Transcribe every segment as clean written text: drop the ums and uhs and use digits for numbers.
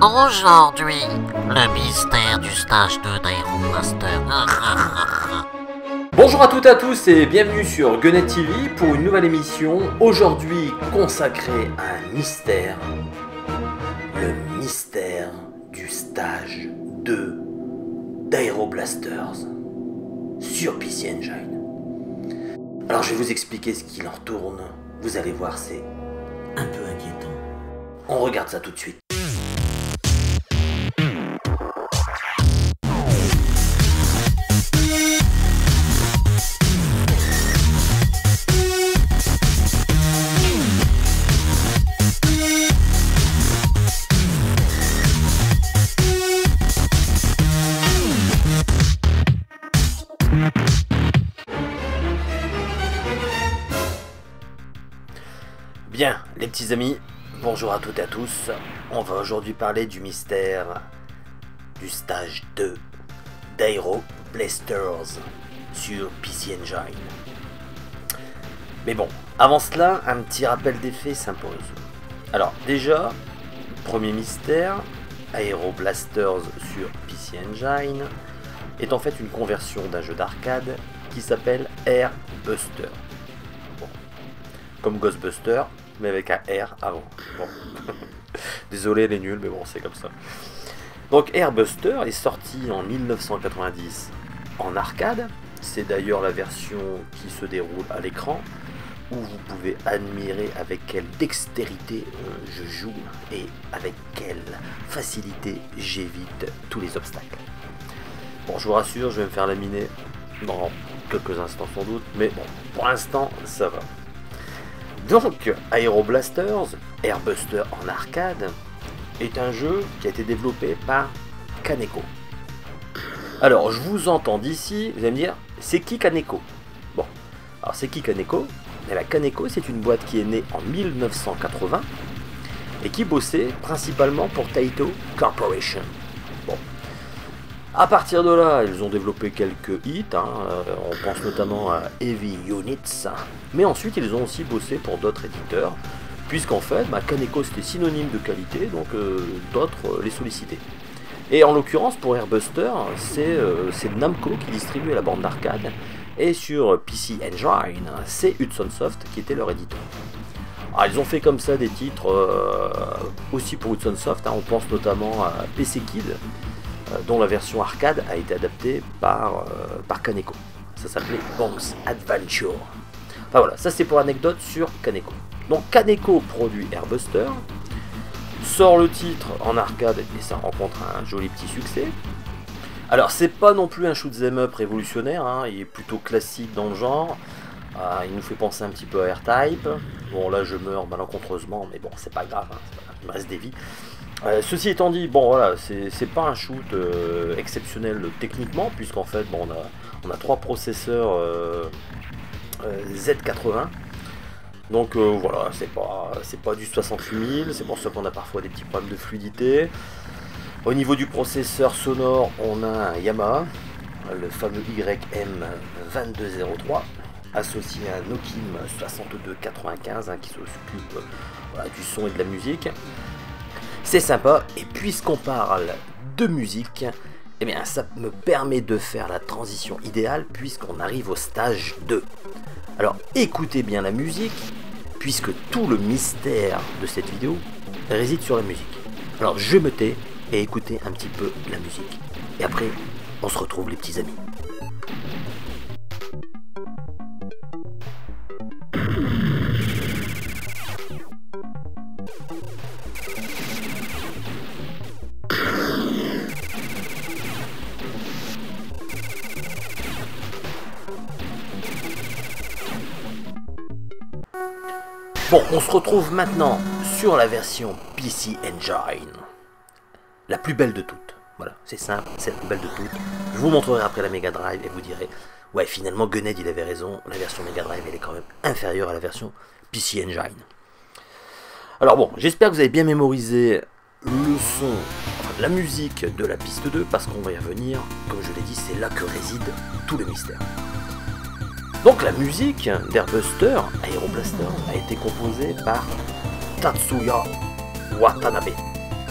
Aujourd'hui, le mystère du stage 2 d'Aero Blaster. Bonjour à toutes et à tous et bienvenue sur Gunnet TV pour une nouvelle émission, aujourd'hui consacrée à un mystère. Le mystère du stage 2 d'Aero Blasters sur PC Engine. Alors je vais vous expliquer ce qu'il en retourne, vous allez voir, c'est un peu inquiétant. On regarde ça tout de suite. Bien, les petits amis, bonjour à toutes et à tous. On va aujourd'hui parler du mystère du stage 2 d'Aero Blasters sur PC Engine. Mais bon, avant cela, un petit rappel des faits s'impose. Alors déjà, premier mystère, Aero Blasters sur PC Engine est en fait une conversion d'un jeu d'arcade qui s'appelle Air Buster. Bon, comme Ghostbuster, mais avec un R avant. Bon. Désolé les nuls, mais bon, c'est comme ça. Donc Air Buster est sorti en 1990 en arcade. C'est d'ailleurs la version qui se déroule à l'écran, où vous pouvez admirer avec quelle dextérité je joue et avec quelle facilité j'évite tous les obstacles. Bon, je vous rassure, je vais me faire laminer dans quelques instants sans doute, mais bon, pour l'instant, ça va. Donc, Aero Blasters, Air Buster en arcade, est un jeu qui a été développé par Kaneko. Alors, je vous entends d'ici, vous allez me dire, c'est qui Kaneko? Bon, alors c'est qui Kaneko? Eh bien, Kaneko, c'est une boîte qui est née en 1980 et qui bossait principalement pour Taito Corporation. Bon. À partir de là, ils ont développé quelques hits, on pense notamment à Heavy Units, mais ensuite ils ont aussi bossé pour d'autres éditeurs, puisqu'en fait, Kaneko c'était synonyme de qualité, donc d'autres les sollicitaient. Et en l'occurrence pour Air Buster, c'est Namco qui distribuait la borne d'arcade, et sur PC Engine, c'est Hudson Soft qui était leur éditeur. Alors, ils ont fait comme ça des titres aussi pour Hudson Soft, on pense notamment à PC Kid, dont la version arcade a été adaptée par Kaneko. Ça s'appelait Bonk's Adventure. Enfin voilà, ça c'est pour anecdote sur Kaneko. Donc Kaneko produit Air Buster, sort le titre en arcade et ça rencontre un joli petit succès. Alors c'est pas non plus un shoot'em up révolutionnaire, il est plutôt classique dans le genre. Il nous fait penser un petit peu à R-Type. Bon là je meurs malencontreusement, mais bon c'est pas grave, il me reste des vies. Ceci étant dit, bon voilà, c'est pas un shoot exceptionnel techniquement, puisqu'en fait bon, on a trois processeurs Z80, donc voilà, c'est pas du 68000, c'est pour ça qu'on a parfois des petits problèmes de fluidité. Au niveau du processeur sonore, on a un Yamaha, le fameux YM2203, associé à un Nokim 6295 qui s'occupe du son et de la musique. C'est sympa, et puisqu'on parle de musique, eh bien ça me permet de faire la transition idéale puisqu'on arrive au stage 2. Alors écoutez bien la musique, puisque tout le mystère de cette vidéo réside sur la musique. Alors je me tais et écoutez un petit peu la musique. Et après, on se retrouve les petits amis. Bon, on se retrouve maintenant sur la version PC Engine. La plus belle de toutes. Voilà, c'est simple, c'est la plus belle de toutes. Je vous montrerai après la Mega Drive et vous direz, ouais, finalement, Gunnet, il avait raison, la version Mega Drive, elle est quand même inférieure à la version PC Engine. Alors bon, j'espère que vous avez bien mémorisé le son, la musique de la piste 2, parce qu'on va y revenir. Comme je l'ai dit, c'est là que réside tout le mystère. Donc la musique d'Air Buster, Aero Blaster, a été composée par Tatsuya Watanabe.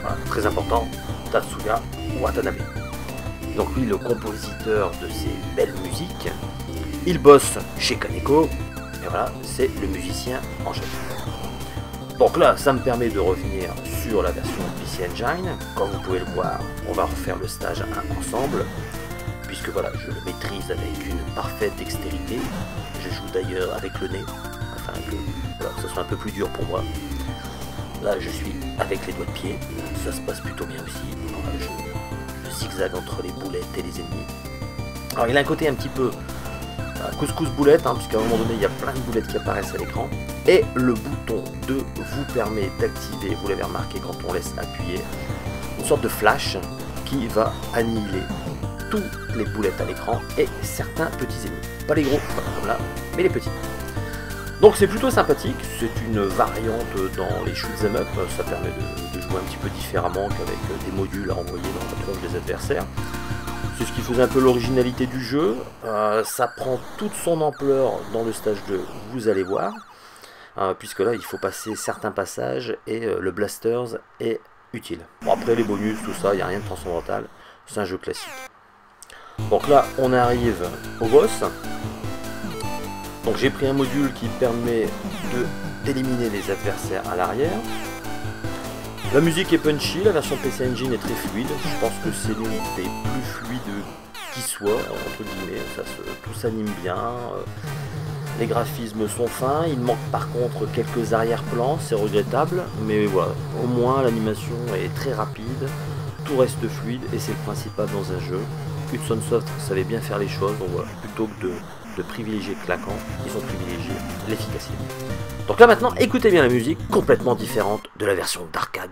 Voilà, très important, Tatsuya Watanabe. Donc lui, le compositeur de ces belles musiques, il bosse chez Kaneko, et voilà, c'est le musicien en chef. Donc là, ça me permet de revenir sur la version PC Engine. Comme vous pouvez le voir, on va refaire le stage 1 ensemble, puisque voilà, je le maîtrise avec une parfaite dextérité. Je joue d'ailleurs avec le nez, afin que voilà, ça soit un peu plus dur pour moi. Là, je suis avec les doigts de pied, ça se passe plutôt bien aussi. Voilà, je zigzague entre les boulettes et les ennemis. Alors, il a un côté un petit peu couscous boulette, hein, puisqu'à un moment donné, il y a plein de boulettes qui apparaissent à l'écran. Et le bouton 2 vous permet d'activer, vous l'avez remarqué quand on laisse appuyer, une sorte de flash qui va annihiler toutes les boulettes à l'écran et certains petits ennemis. Pas les gros, comme là, mais les petits. Donc c'est plutôt sympathique, c'est une variante dans les shoot'em up, ça permet de jouer un petit peu différemment qu'avec des modules à envoyer dans la tronche des adversaires. C'est ce qui faisait un peu l'originalité du jeu, ça prend toute son ampleur dans le stage 2, vous allez voir, puisque là il faut passer certains passages et le Blasters est utile. Bon, après les bonus, tout ça, il n'y a rien de transcendantal, c'est un jeu classique. Donc là on arrive au boss. Donc j'ai pris un module qui permet d'éliminer les adversaires à l'arrière. La musique est punchy, la version PC Engine est très fluide. Je pense que c'est l'une des plus fluides qui soit, entre guillemets. Tout s'anime bien. Les graphismes sont fins. Il manque par contre quelques arrière-plans, c'est regrettable. Mais voilà, au moins l'animation est très rapide. Tout reste fluide et c'est le principal dans un jeu. Hudson Soft savait bien faire les choses, donc voilà, plutôt que de privilégier claquant, ils ont privilégié l'efficacité. Donc là maintenant, écoutez bien la musique, complètement différente de la version d'arcade.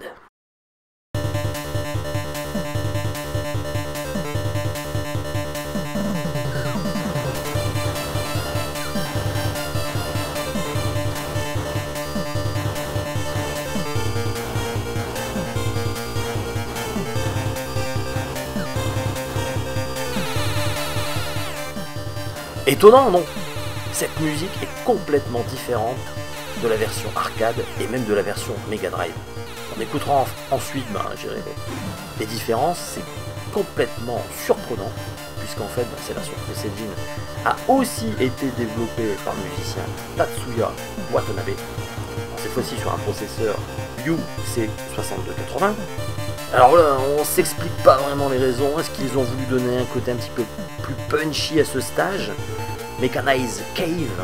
Étonnant, non? Cette musique est complètement différente de la version arcade et même de la version Mega Drive. On écoutera ensuite les différences, c'est complètement surprenant, puisqu'en fait cette version PC Engine a aussi été développée par le musicien Tatsuya Watanabe, cette fois-ci sur un processeur UC6280. Alors là, on s'explique pas vraiment les raisons, est-ce qu'ils ont voulu donner un côté un petit peu plus punchy à ce stage? Mechanized Cave,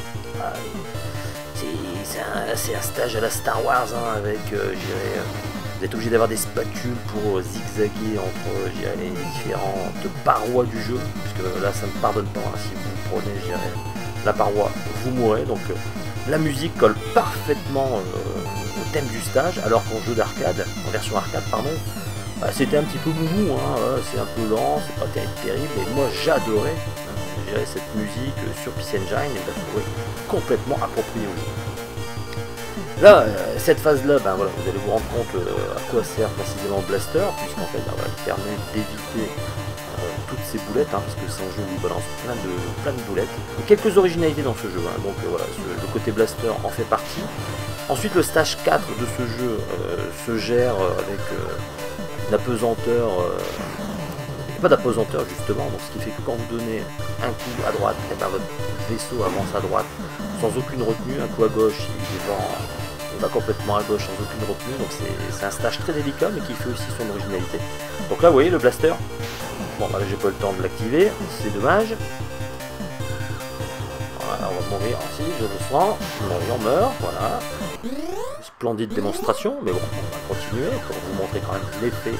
c'est un stage à la Star Wars, hein, avec, vous êtes obligé d'avoir des spatules pour zigzaguer entre les différentes parois du jeu, puisque là ça ne pardonne pas, hein, si vous prenez la paroi, vous mourrez, donc la musique colle parfaitement au thème du stage, alors qu'en jeu d'arcade, en version arcade, pardon, c'était un petit peu moumou, hein, c'est un peu lent, c'est pas terrible, et moi j'adorais cette musique sur PC Engine et je la trouvais complètement appropriée au jeu. Là, cette phase-là, voilà, vous allez vous rendre compte à quoi sert précisément Blaster, puisqu'en fait, voilà, il permet d'éviter toutes ces boulettes, hein, parce que c'est un jeu où il balance plein de boulettes. Et quelques originalités dans ce jeu, hein, donc voilà, le côté Blaster en fait partie. Ensuite, le stage 4 de ce jeu se gère avec une apesanteur. Pas d'apesanteur justement, donc ce qui fait que quand vous donnez un coup à droite, et ben votre vaisseau avance à droite sans aucune retenue, un coup à gauche il va complètement à gauche sans aucune retenue, donc c'est un stage très délicat mais qui fait aussi son originalité. Donc là vous voyez le blaster, bon là j'ai pas le temps de l'activer, c'est dommage. Voilà, on va mourir aussi, je le sens, on meurt, voilà. Splendide démonstration, mais bon, on va continuer pour vous montrer quand même l'effet.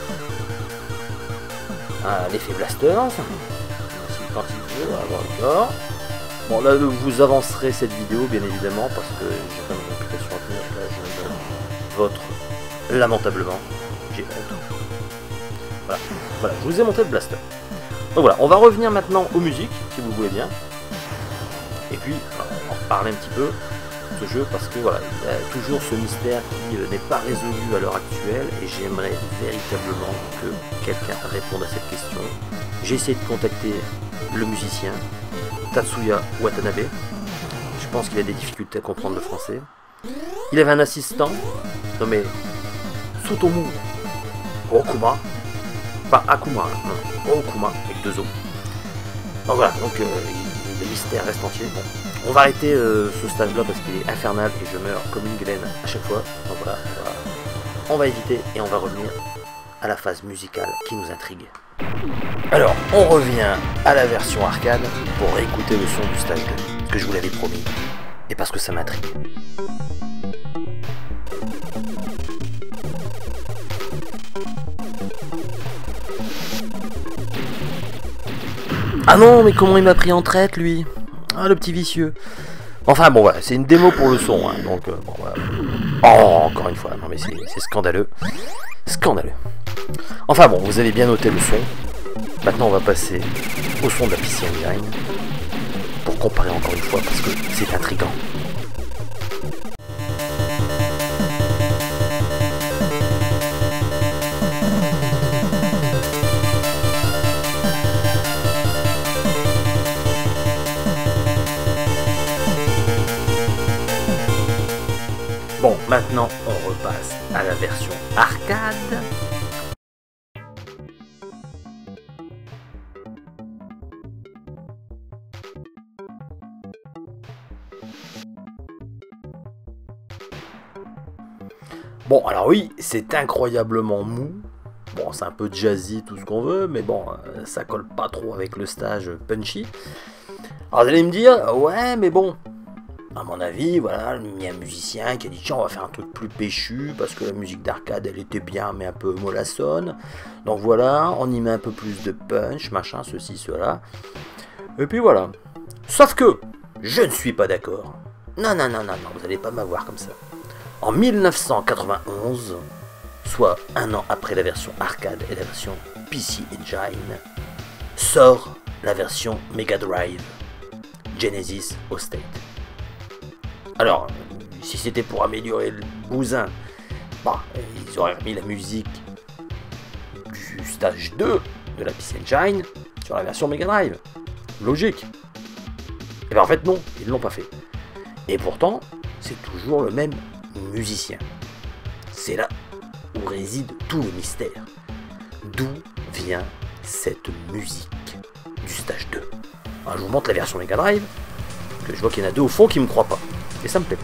L'effet Blaster, quand il veut avoir le corps. Bon là vous avancerez cette vidéo bien évidemment parce que j'ai quand même une réputation à tenir, là je me votre lamentablement, j'ai honte. Voilà, je vous ai montré le Blaster. Donc voilà, on va revenir maintenant aux musiques, si vous le voulez bien. Et puis on va en parler un petit peu de ce jeu parce que voilà, il y a toujours ce mystère qui n'est pas résolu à l'heure actuelle et j'aimerais véritablement que quelqu'un réponde à cette question. J'ai essayé de contacter le musicien Tatsuya Watanabe. Je pense qu'il a des difficultés à comprendre le français. Il avait un assistant nommé tout au mou. Okuma. Pas Akuma, non. Okuma, avec 2 O. Donc voilà, donc le mystère reste entier. Bon. On va arrêter ce stage-là parce qu'il est infernal et je meurs comme une graine à chaque fois. Donc voilà, on va éviter et on va revenir à la phase musicale qui nous intrigue. Alors, on revient à la version arcade pour réécouter le son du stage 2, parce que je vous l'avais promis, et parce que ça m'intrigue. Ah non, mais comment il m'a pris en traite, lui? Ah, le petit vicieux. Enfin, bon, voilà, c'est une démo pour le son, hein, donc, bon, voilà. Oh, encore une fois, non mais c'est scandaleux. Scandaleux. Enfin bon, vous avez bien noté le son. Maintenant, on va passer au son de la PC Engine pour comparer encore une fois parce que c'est intriguant. Bon, maintenant, on repasse à la version arcade. Bon, alors oui, c'est incroyablement mou. Bon, c'est un peu jazzy, tout ce qu'on veut, mais bon, ça colle pas trop avec le stage punchy. Alors vous allez me dire, ouais, mais bon, à mon avis, voilà, il y a un musicien qui a dit, tiens, on va faire un truc plus péchu, parce que la musique d'arcade, elle était bien, mais un peu mollassonne. Donc voilà, on y met un peu plus de punch, machin, ceci, cela. Et puis voilà. Sauf que, je ne suis pas d'accord. Non, non, non, non, non, vous n'allez pas m'avoir comme ça. En 1991, soit un an après la version arcade et la version PC Engine, sort la version Mega Drive, Genesis au State. Alors, si c'était pour améliorer le bousin, bah, ils auraient remis la musique du stage 2 de la PC Engine sur la version Mega Drive. Logique. Et bien en fait non, ils ne l'ont pas fait. Et pourtant, c'est toujours le même musicien. C'est là où réside tout le mystère. D'où vient cette musique du stage 2? Alors, je vous montre la version Mega Drive, que je vois qu'il y en a deux au fond qui me croient pas. Et ça me plaît pas.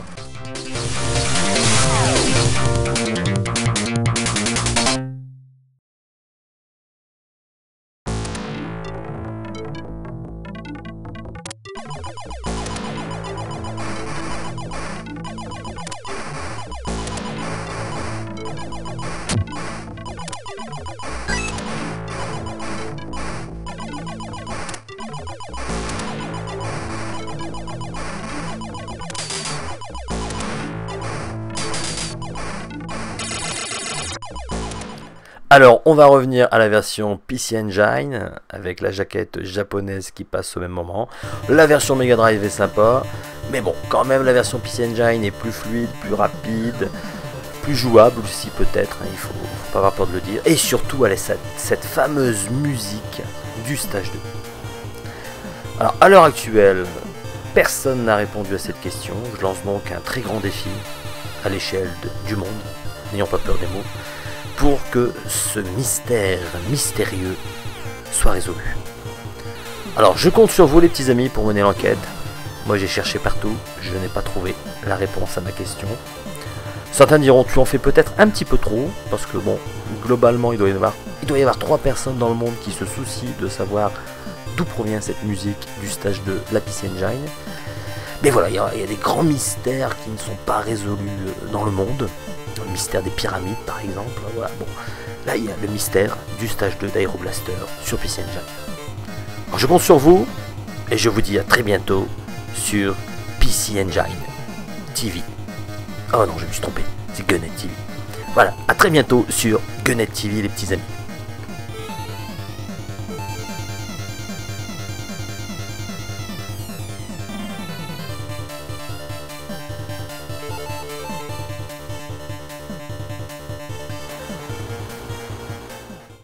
Alors, on va revenir à la version PC Engine, avec la jaquette japonaise qui passe au même moment. La version Mega Drive est sympa, mais bon, quand même, la version PC Engine est plus fluide, plus rapide, plus jouable aussi peut-être, hein, il faut pas avoir peur de le dire. Et surtout, elle a cette fameuse musique du stage 2. Alors, à l'heure actuelle, personne n'a répondu à cette question. Je lance donc un très grand défi à l'échelle du monde, n'ayons pas peur des mots, pour que ce mystère mystérieux soit résolu. Alors je compte sur vous les petits amis pour mener l'enquête. Moi j'ai cherché partout, je n'ai pas trouvé la réponse à ma question. Certains diront tu en fais peut-être un petit peu trop, parce que bon, globalement il doit y avoir 3 personnes dans le monde qui se soucient de savoir d'où provient cette musique du stage de la PC Engine. Mais voilà, il y a des grands mystères qui ne sont pas résolus dans le monde. Le mystère des pyramides par exemple, voilà. Bon, là il y a le mystère du stage 2 d'Aeroblaster sur PC Engine. Alors je compte sur vous et je vous dis à très bientôt sur PC Engine TV. Oh non, je me suis trompé, c'est Gunnet TV. Voilà, à très bientôt sur Gunnet TV les petits amis.